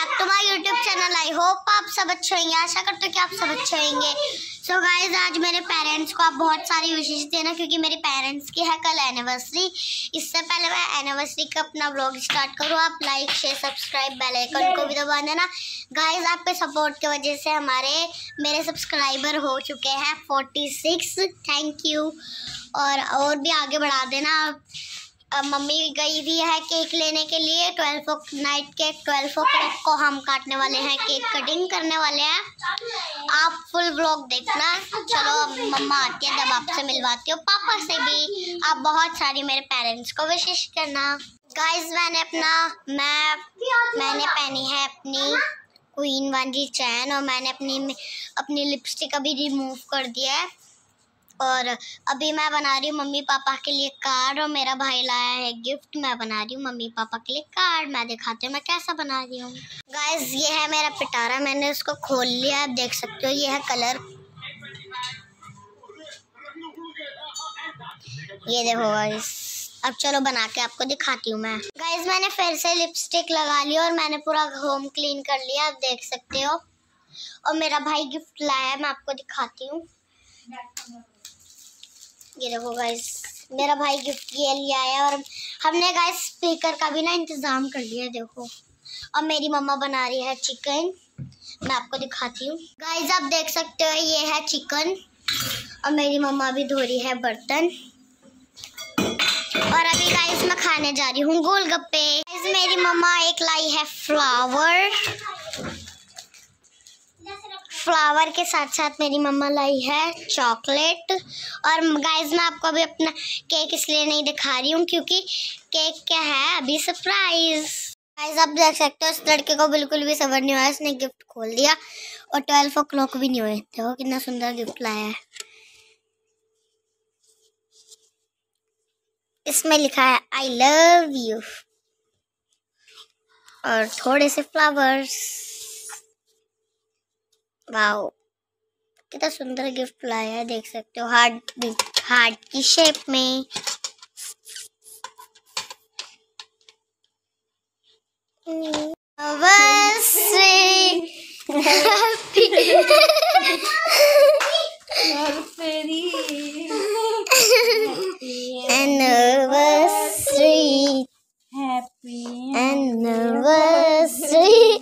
Back to my YouTube channel. I hope आप सब अच्छे होंगे, आशा करते हो कि आप सब अच्छे होंगे। सो गाइज, आज मेरे पेरेंट्स को आप बहुत सारी विशेष देना, क्योंकि मेरे पेरेंट्स की है कल एनिवर्सरी। इससे पहले मैं एनिवर्सरी का अपना व्लॉग स्टार्ट करूँ, आप like share subscribe bell icon को भी दबा देना। गाइज, आपके सपोर्ट की वजह से मेरे सब्सक्राइबर हो चुके हैं 46। Thank you. और भी आगे बढ़ा देना। मम्मी गई हुई है केक लेने के लिए। 12 केक 12 को हम काटने वाले हैं, केक कटिंग करने वाले हैं। आप फुल व्लॉग देखना। चलो मम्मा आती है, जब आपसे मिलवाती हूँ पापा से भी। आप बहुत सारी मेरे पेरेंट्स को विशेष करना। गाइस, मैंने पहनी है अपनी क्वीन वाली चैन, और मैंने अपनी लिपस्टिक अभी रिमूव कर दिया है। और अभी मैं बना रही हूँ मम्मी पापा के लिए कार्ड, और मेरा भाई लाया है गिफ्ट। मैं बना रही हूँ मम्मी पापा के लिए कार्ड। मैं दिखाती हूँ मैं कैसा बना रही हूँ। गाइस, ये है मेरा पिटारा, मैंने उसको खोल लिया, आप देख सकते हो। ये है कलर, ये देखो गाइस। अब चलो बना के आपको दिखाती हूँ मैं। गाइस, मैंने फिर से लिपस्टिक लगा ली और मैंने पूरा होम क्लीन कर लिया, आप देख सकते हो। और मेरा भाई गिफ्ट लाया है, मैं आपको दिखाती हूँ। ये देखो गाइस, मेरा भाई गिफ्ट ये लिया है। और हमने गाइस स्पीकर का भी ना इंतजाम कर लिया है, देखो। और मेरी मम्मा बना रही है चिकन, मैं आपको दिखाती हूँ। गाइस, आप देख सकते हो, ये है चिकन। और मेरी मम्मा भी धो रही है बर्तन। और अभी गाइस मैं खाने जा रही हूँ गोलगप्पे। गाइस, मेरी मम्मा एक लाई है फ्लावर के साथ साथ मेरी मम्मा लाई है चॉकलेट। और गाइस, मैं आपको अभी अपना केक इसलिए नहीं दिखा रही हूँ, क्योंकि केक क्या है अभी सरप्राइज। गाइस, आप देख सकते हो, इस लड़के को बिल्कुल भी सब्र नहीं हुआ, इसने गिफ्ट खोल दिया। और 12 भी नहीं हुए। देखो कितना सुंदर गिफ्ट लाया है। इसमें लिखा है आई लव यू, और थोड़े से फ्लावर्स। वाओ, कितना सुंदर गिफ्ट लाया है, देख सकते हो। हार्ट की शेप में। Happy anniversary.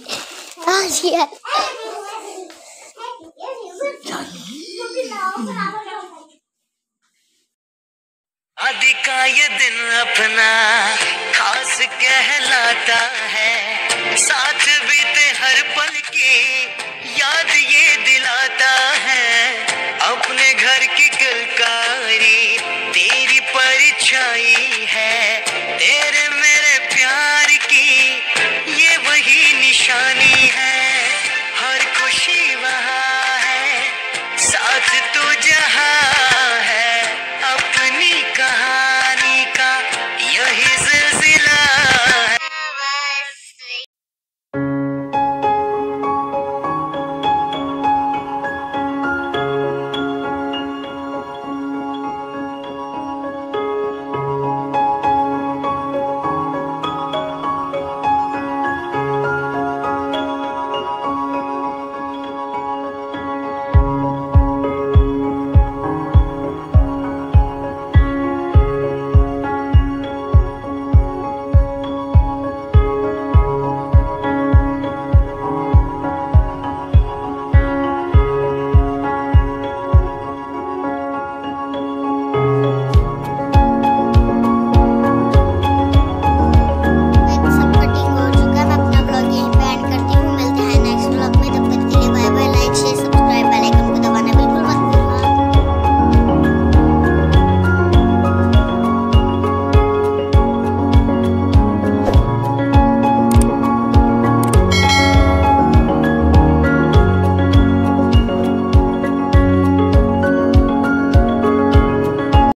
शादी का ये दिन अपना खास कहलाता है, साथ बीते हर पल की याद ये दिलाता है। अपने घर की कलकारी तेरी परछाई है, तेरे मेरे प्यार की ये वही निशानी है।